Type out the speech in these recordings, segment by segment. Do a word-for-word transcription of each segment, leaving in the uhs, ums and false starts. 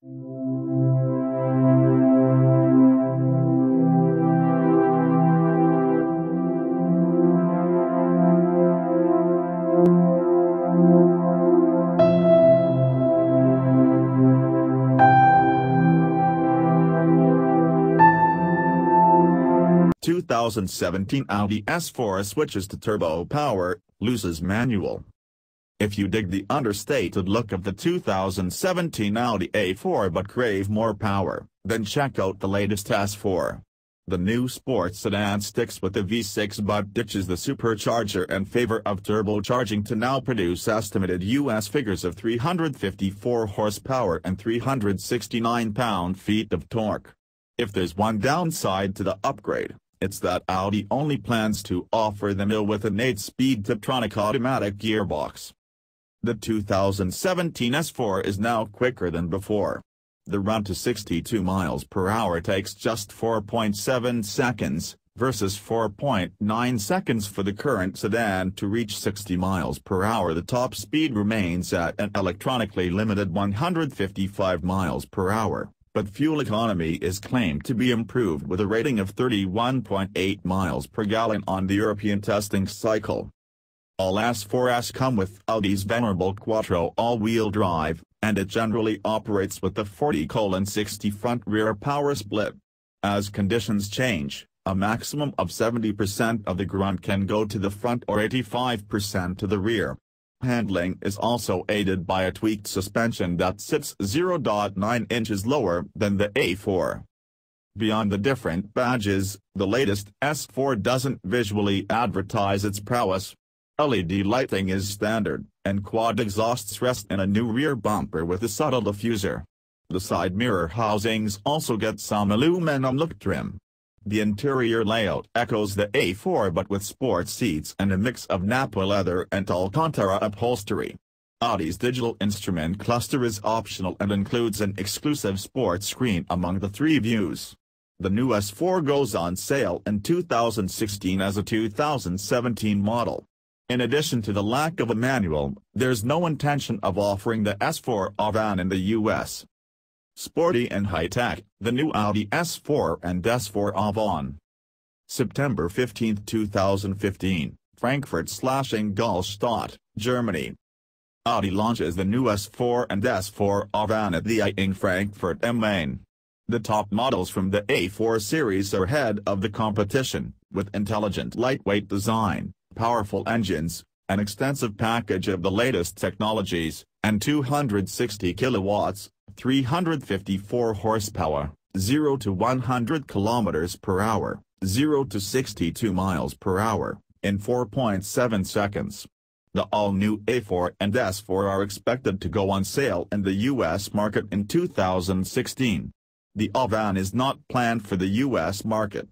two thousand seventeen Audi S four switches to turbo power, loses manual. If you dig the understated look of the two thousand seventeen Audi A four but crave more power, then check out the latest S four. The new sports sedan sticks with the V six but ditches the supercharger in favor of turbocharging to now produce estimated U S figures of three hundred fifty-four horsepower and three hundred sixty-nine pound-feet of torque. If there's one downside to the upgrade, it's that Audi only plans to offer the new with an eight-speed Tiptronic automatic gearbox. The two thousand seventeen S four is now quicker than before. The run to sixty-two miles per hour takes just four point seven seconds, versus four point nine seconds for the current sedan. To reach sixty miles per hour, the top speed remains at an electronically limited one hundred fifty-five miles per hour. But fuel economy is claimed to be improved with a rating of thirty-one point eight miles per gallon on the European testing cycle. All S fours come with Audi's venerable Quattro all-wheel drive, and it generally operates with the forty sixty front-rear power split. As conditions change, a maximum of seventy percent of the grunt can go to the front or eighty-five percent to the rear. Handling is also aided by a tweaked suspension that sits zero point nine inches lower than the A four. Beyond the different badges, the latest S four doesn't visually advertise its prowess. L E D lighting is standard, and quad exhausts rest in a new rear bumper with a subtle diffuser. The side mirror housings also get some aluminum look trim. The interior layout echoes the A four but with sport seats and a mix of Nappa leather and Alcantara upholstery. Audi's digital instrument cluster is optional and includes an exclusive sports screen among the three views. The new S four goes on sale in two thousand sixteen as a two thousand seventeen model. In addition to the lack of a manual, there's no intention of offering the S four Avant in the U S Sporty and high-tech, the new Audi S four and S four Avant. September fifteenth two thousand fifteen, Frankfurt/Ingolstadt, Germany. Audi launches the new S four and S four Avant at the I in Frankfurt am Main. The top models from the A four series are ahead of the competition, with intelligent lightweight design, powerful engines, an extensive package of the latest technologies, and two hundred sixty kilowatts, three hundred fifty-four horsepower, zero to one hundred kilometers per hour, zero to sixty-two miles per hour, in four point seven seconds. The all-new A four and S four are expected to go on sale in the U S market in two thousand sixteen. The Avant is not planned for the U S market.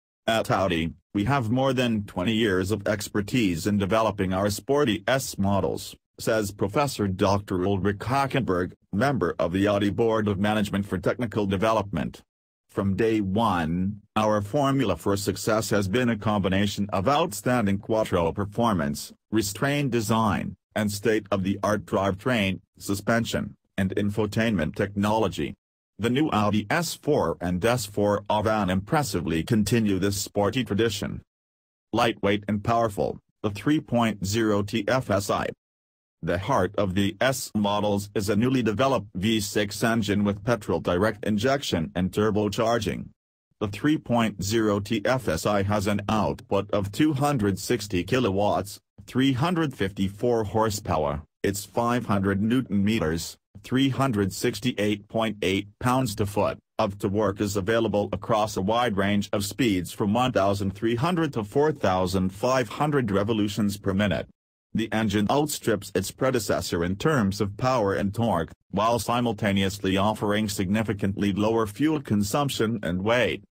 At Audi, we have more than twenty years of expertise in developing our sporty S models, says Professor Doctor Ulrich Hackenberg, member of the Audi Board of Management for Technical Development. From day one, our formula for success has been a combination of outstanding Quattro performance, restrained design, and state-of-the-art drivetrain, suspension, and infotainment technology. The new Audi S four and S four Avant impressively continue this sporty tradition. Lightweight and powerful, the three point oh T F S I. The heart of the S models is a newly developed V six engine with petrol direct injection and turbocharging. The three point oh T F S I has an output of two hundred sixty kilowatts, three hundred fifty-four horsepower, it's five hundred newton meters, three hundred sixty-eight point eight pounds to foot, of torque is available across a wide range of speeds from one thousand three hundred to four thousand five hundred revolutions per minute. The engine outstrips its predecessor in terms of power and torque, while simultaneously offering significantly lower fuel consumption and weight.